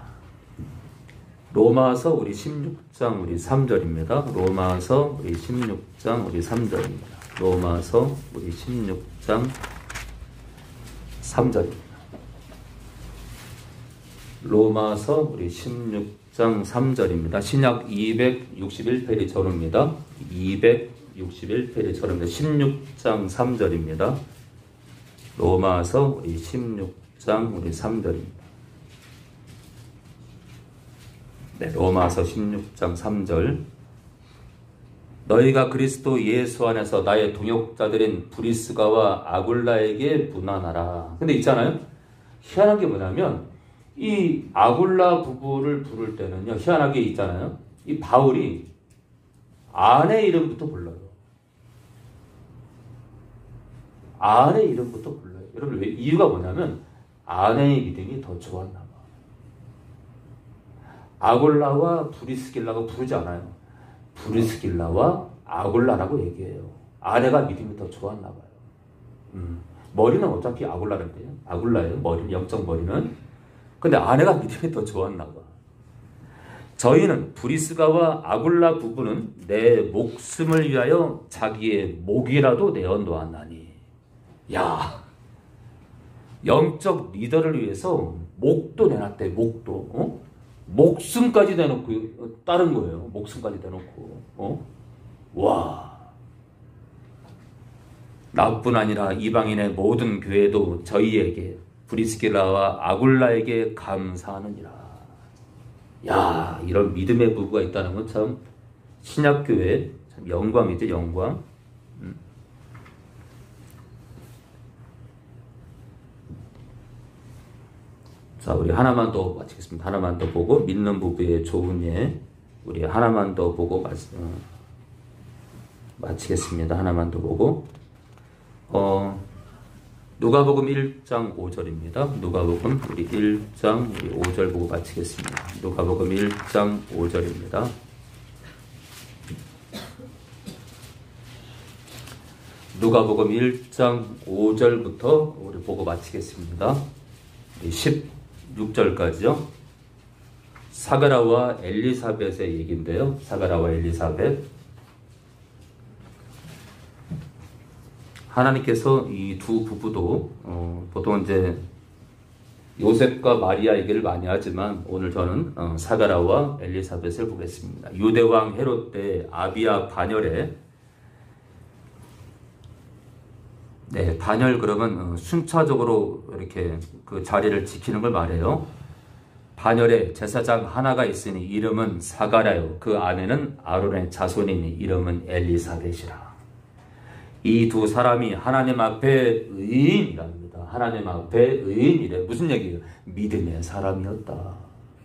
로마서 우리 십육 장 우리 삼 절입니다. 로마서 우리 십육 장 우리 삼 절입니다. 로마서 우리 십육 장 삼 절입니다. 로마서 우리 십육 장 삼 절입니다. 신약 이백육십일 페이지 전후입니다. 이백육십일 페이지 전후입니다. 십육 장 삼 절입니다. 로마서 우리 십육 장 우리 삼 절입니다. 네, 로마서 십육 장 삼 절. 너희가 그리스도 예수 안에서 나의 동역자들인 브리스가와 아굴라에게 문안하라. 근데 있잖아요. 희한한 게 뭐냐면 이 아굴라 부부를 부를 때는요. 희한하게 있잖아요. 이 바울이 아내 이름부터 불러요. 아내 이름부터 불러요. 여러분 왜 이유가 뭐냐면 아내의 믿음이 더 좋았나 봐. 아굴라와 브리스길라가 부르지 않아요. 브리스길라와 아굴라라고 얘기해요. 아내가 믿음이 더 좋았나 봐요. 음. 머리는 어차피 아굴라인데요. 아굴라예요. 머리는 영적 머리는. 근데 아내가 믿음이 더 좋았나 봐. 저희는 브리스가와 아굴라 부부는 내 목숨을 위하여 자기의 목이라도 내어놓았나니. 야, 영적 리더를 위해서 목도 내놨대. 목도. 어? 목숨까지 내놓고 따른 거예요. 목숨까지 내놓고. 어? 와. 나뿐 아니라 이방인의 모든 교회도 저희에게 브리스길라와 아굴라에게 감사하느니라. 야, 이런 믿음의 부부가 있다는 건 참 신약교회 참 영광이죠. 영광. 음. 자, 우리 하나만 더 마치겠습니다. 하나만 더 보고 믿는 부부의 좋은 예. 우리 하나만 더 보고 마, 어, 마치겠습니다. 하나만 더 보고 어, 누가복음 일 장 오 절입니다. 누가복음 우리 일 장 우리 오 절 보고 마치겠습니다. 누가복음 일 장 오 절입니다. 누가복음 일 장 오 절부터 우리 보고 마치겠습니다. 십육 절까지요. 사가라와 엘리사벳의 얘기인데요. 사가라와 엘리사벳. 하나님께서 이 두 부부도 어, 보통 이제 요셉과 마리아 얘기를 많이 하지만 오늘 저는 어, 사가라와 엘리사벳을 보겠습니다. 유대왕 헤롯 때 아비야 반열에 네, 반열 그러면 어, 순차적으로 이렇게 그 자리를 지키는 걸 말해요. 반열에 제사장 하나가 있으니 이름은 사가라요. 그 아내는 아론의 자손이니 이름은 엘리사벳이라. 이 두 사람이 하나님 앞에 의인이랍니다. 하나님 앞에 의인이래. 무슨 얘기예요? 믿음의 사람이었다.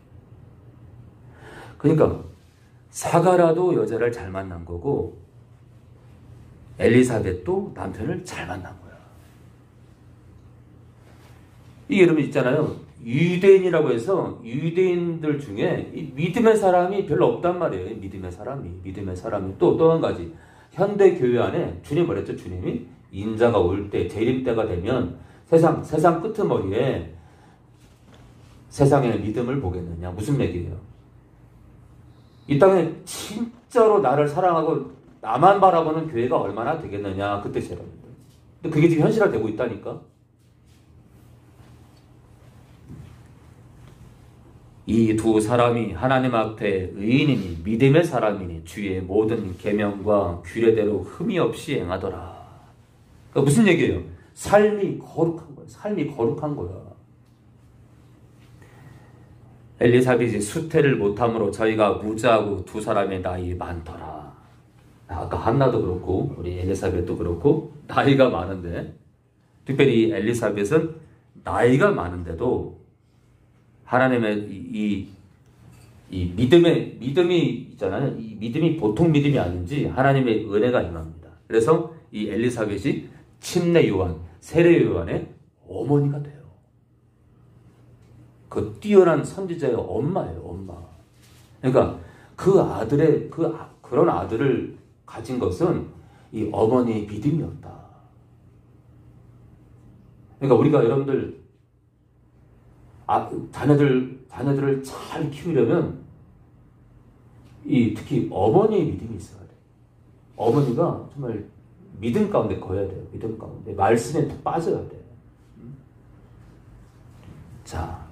그러니까 사가라도 여자를 잘 만난 거고 엘리사벳도 남편을 잘 만난 거야. 이게 여러분 있잖아요. 유대인이라고 해서 유대인들 중에 이 믿음의 사람이 별로 없단 말이에요. 믿음의 사람이. 믿음의 사람이. 또, 또 한 가지. 현대 교회 안에 주님 말했죠. 주님이 인자가 올 때, 재림 때가 되면 세상, 세상 끄트머리에 세상의 믿음을 보겠느냐. 무슨 얘기예요? 이 땅에 진짜로 나를 사랑하고 나만 바라보는 교회가 얼마나 되겠느냐. 그 뜻이에요. 근데 그게 지금 현실화되고 있다니까. 이 두 사람이 하나님 앞에 의인이니 믿음의 사람이니 주의 모든 계명과 규례대로 흠이 없이 행하더라. 그러니까 무슨 얘기예요? 삶이 거룩한 거야. 삶이 거룩한 거야. 엘리사벳이 수태를 못함으로 저희가 무자하고 두 사람의 나이 많더라. 아까 한나도 그렇고 우리 엘리사벳도 그렇고 나이가 많은데 특별히 엘리사벳은 나이가 많은데도 하나님의 이, 이, 이 믿음의, 믿음이 있잖아요. 이 믿음이 보통 믿음이 아닌지 하나님의 은혜가 임합니다. 그래서 이 엘리사벳이 침례 요한, 세례 요한의 어머니가 돼요. 그 뛰어난 선지자의 엄마예요, 엄마. 그러니까 그 아들의, 그, 그런 아들을 가진 것은 이 어머니의 믿음이었다. 그러니까 우리가 여러분들 아, 자녀들, 자녀들을 잘 키우려면, 이, 특히 어머니의 믿음이 있어야 돼. 어머니가 정말 믿음 가운데 거해야 돼요. 믿음 가운데. 말씀에 빠져야 돼. 자,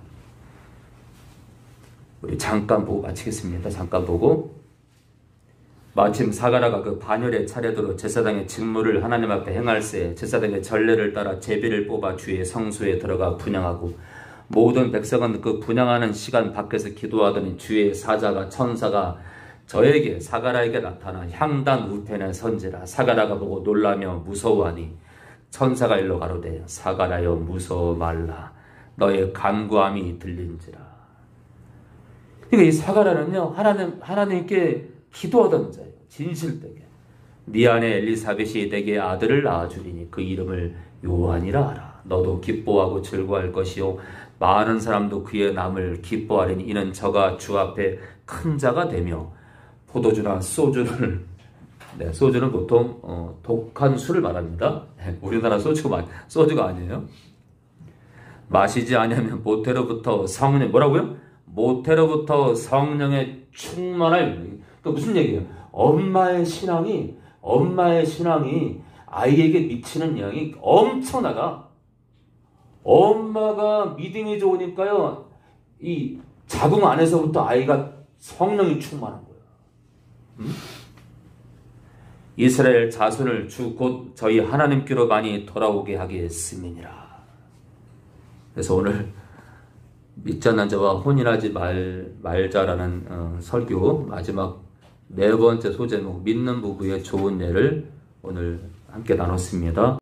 우리 잠깐 보고 마치겠습니다. 잠깐 보고. 마침 사가라가 그 반열의 차례대로 제사장의 직무를 하나님 앞에 행할세 제사장의 전례를 따라 제비를 뽑아 주의 성소에 들어가 분향하고 모든 백성은 그 분향하는 시간 밖에서 기도하더니 주의 사자가 천사가 저에게 사가라에게 나타나 향단 우편의 선지라. 사가라가 보고 놀라며 무서워하니 천사가 일러 가로되 사가라여 무서워 말라. 너의 간구함이 들린지라. 그러니까 이 사가라는요 하나님, 하나님께 기도하던 자예요. 진실되게. 네 안에 엘리사벳이 내게 아들을 낳아주리니 그 이름을 요한이라 하라. 너도 기뻐하고 즐거워할 것이요 많은 사람도 그의 남을 기뻐하리니 이는 저가 주 앞에 큰 자가 되며 포도주나 소주를 네, 소주는 보통 어, 독한 술을 말합니다. 우리나라 소주가 소주가 아니에요. 마시지 않으면 보태로부터 성령이 뭐라고요? 모태로부터 성령의 충만을. 그 무슨 얘기예요? 엄마의 신앙이 엄마의 신앙이 아이에게 미치는 영향이 엄청나다. 엄마가 믿음이 좋으니까요, 이 자궁 안에서부터 아이가 성령이 충만한 거예요. 음? 이스라엘 자손을 주 곧 저희 하나님께로 많이 돌아오게 하겠음이니라. 그래서 오늘 믿지 않는 자와 혼인하지 말, 말자라는 어, 설교 마지막 네 번째 소제목 믿는 부부의 좋은 예를 오늘 함께 나눴습니다.